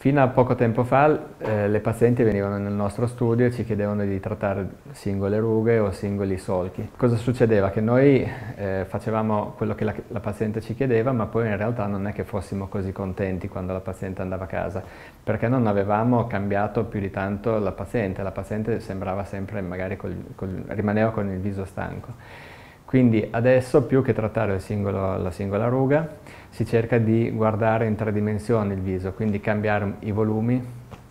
Fino a poco tempo fa le pazienti venivano nel nostro studio e ci chiedevano di trattare singole rughe o singoli solchi. Cosa succedeva? Che noi facevamo quello che la paziente ci chiedeva, ma poi in realtà non è che fossimo così contenti quando la paziente andava a casa, perché non avevamo cambiato più di tanto la paziente sembrava sempre, magari rimaneva con il viso stanco. Quindi adesso, più che trattare la singola ruga, si cerca di guardare in 3 dimensioni il viso, quindi cambiare i volumi,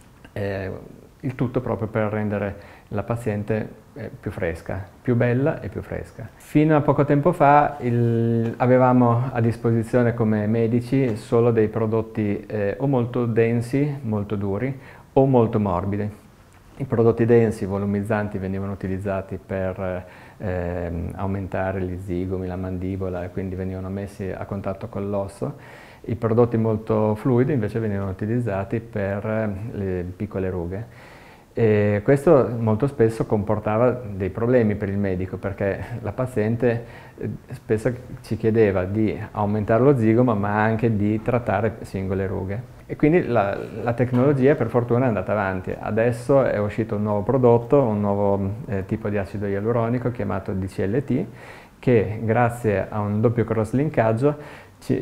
il tutto proprio per rendere la paziente più fresca, più bella e più fresca. Fino a poco tempo fa avevamo a disposizione come medici solo dei prodotti o molto densi, molto duri, o molto morbidi. I prodotti densi, volumizzanti, venivano utilizzati per aumentare gli zigomi, la mandibola, e quindi venivano messi a contatto con l'osso. I prodotti molto fluidi invece venivano utilizzati per le piccole rughe. E questo molto spesso comportava dei problemi per il medico, perché la paziente spesso ci chiedeva di aumentare lo zigomo ma anche di trattare singole rughe. E quindi la tecnologia per fortuna è andata avanti. Adesso è uscito un nuovo prodotto, un nuovo tipo di acido ialuronico chiamato DCLT, che grazie a un doppio cross-linkaggio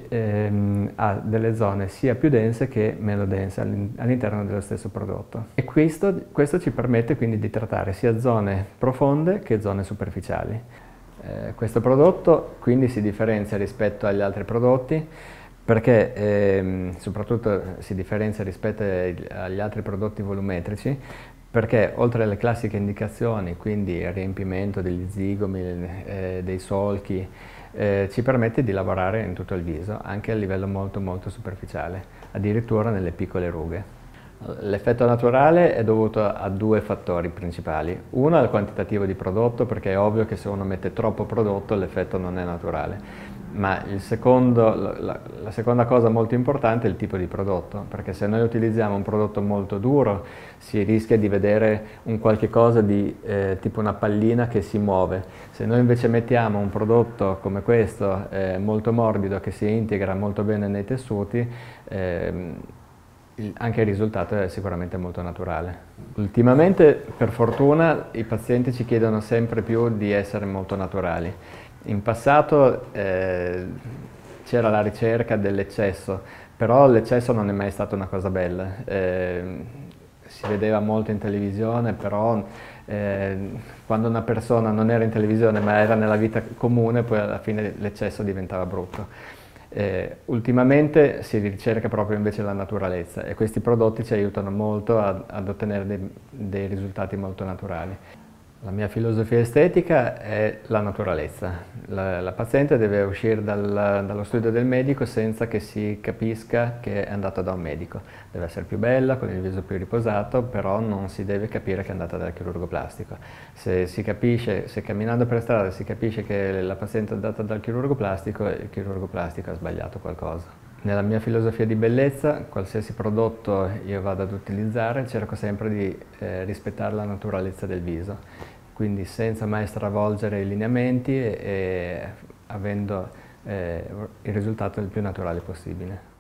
ha delle zone sia più dense che meno dense all'interno dello stesso prodotto. E questo ci permette quindi di trattare sia zone profonde che zone superficiali. Questo prodotto quindi si differenzia rispetto agli altri prodotti perché soprattutto si differenzia rispetto agli altri prodotti volumetrici, perché oltre alle classiche indicazioni, quindi il riempimento degli zigomi, dei solchi, ci permette di lavorare in tutto il viso, anche a livello molto superficiale, addirittura nelle piccole rughe. L'effetto naturale è dovuto a 2 fattori principali. Uno è il quantitativo di prodotto, perché è ovvio che se uno mette troppo prodotto l'effetto non è naturale. Ma la seconda cosa molto importante è il tipo di prodotto, perché se noi utilizziamo un prodotto molto duro si rischia di vedere un qualche cosa di tipo una pallina che si muove. Se noi invece mettiamo un prodotto come questo, molto morbido, che si integra molto bene nei tessuti, anche il risultato è sicuramente molto naturale. Ultimamente, per fortuna, i pazienti ci chiedono sempre più di essere molto naturali. In passato c'era la ricerca dell'eccesso, però l'eccesso non è mai stata una cosa bella. Si vedeva molto in televisione, però quando una persona non era in televisione ma era nella vita comune, poi alla fine l'eccesso diventava brutto. Ultimamente si ricerca proprio invece la naturalezza e questi prodotti ci aiutano molto ad ottenere dei risultati molto naturali. La mia filosofia estetica è la naturalezza. La paziente deve uscire dallo studio del medico senza che si capisca che è andata da un medico. Deve essere più bella, con il viso più riposato, però non si deve capire che è andata dal chirurgo plastico. Se camminando per strada si capisce che la paziente è andata dal chirurgo plastico, il chirurgo plastico ha sbagliato qualcosa. Nella mia filosofia di bellezza, qualsiasi prodotto io vado ad utilizzare, cerco sempre di rispettare la naturalezza del viso, quindi senza mai stravolgere i lineamenti e avendo il risultato il più naturale possibile.